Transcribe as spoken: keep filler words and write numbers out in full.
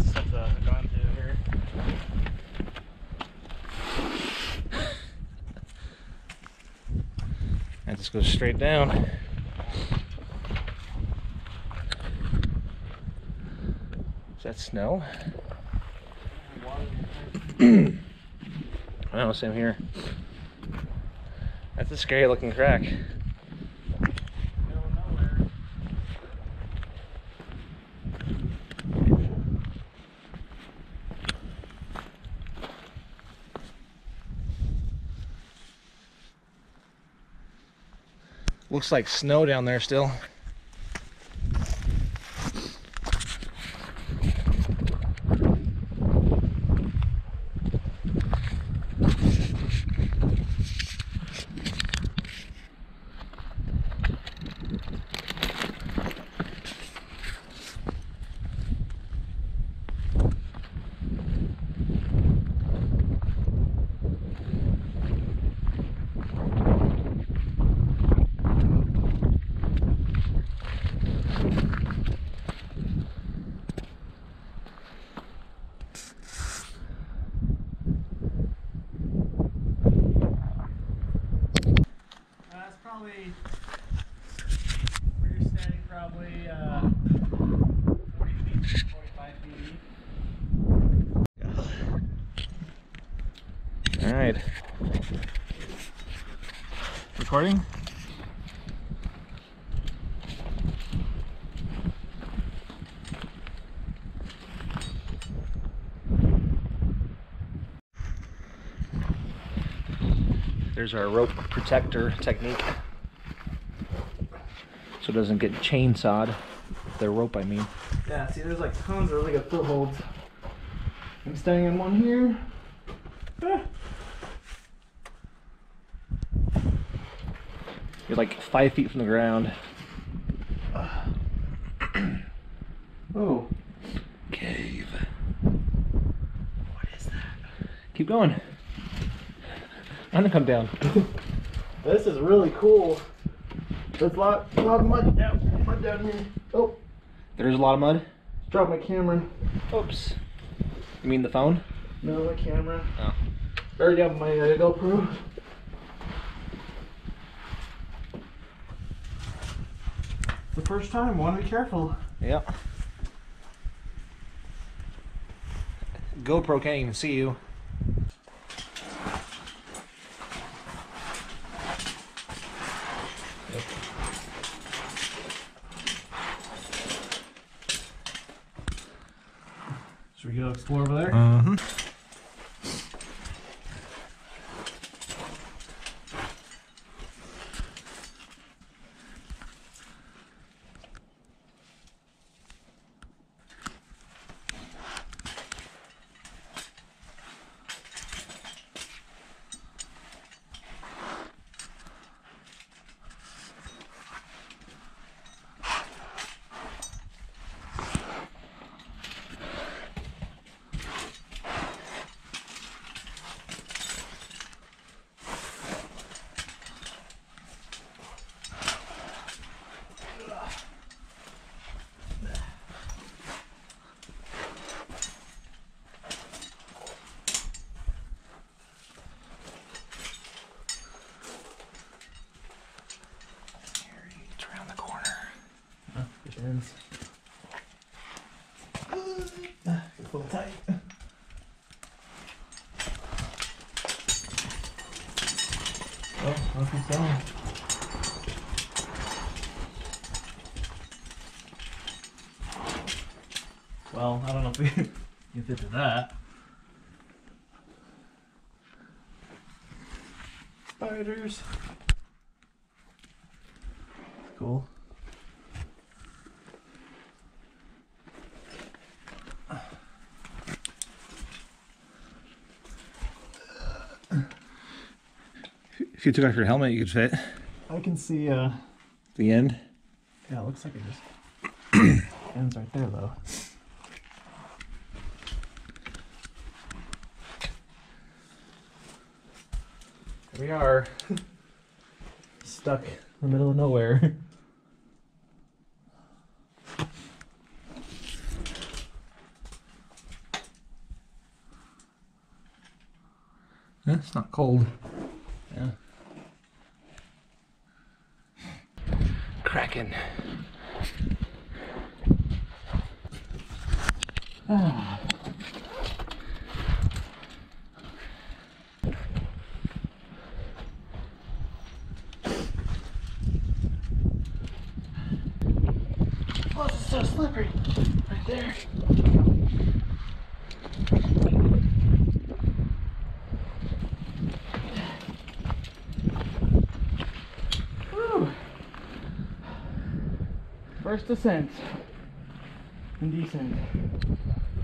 stuff to have gone through here. That just goes straight down. Is that snow? I know, same here. That's a scary looking crack. Looks like snow down there still. Probably, where you're standing, probably uh, forty feet, forty-five feet. All right. Recording? There's our rope protector technique, so it doesn't get chainsawed. The rope, I mean. Yeah, see, there's like tons of really good footholds. I'm standing in one here. Ah. You're like five feet from the ground. Oh. Cave. What is that? Keep going. I'm gonna come down. This is really cool. There's a lot, a lot of mud down, mud down here. Oh, there's a lot of mud. Dropped my camera. Oops. You mean the phone? No, my camera. Oh. Already have my uh, GoPro. It's the first time. Want to be careful. Yep. GoPro can't even see you. Should we go explore over there? Uh-huh. Ends. It's a little tight. Oh, nothing's down. Well, I don't know if we can fit to that. Spiders. Cool. If you took off your helmet, you could fit. I can see uh, the end. Yeah, it looks like it just ends right there, though. Here we are, stuck in the middle of nowhere. Yeah, it's not cold. Yeah. Kraken. Ah. Oh, this is so slippery. Right there. Woo. First ascent and descent.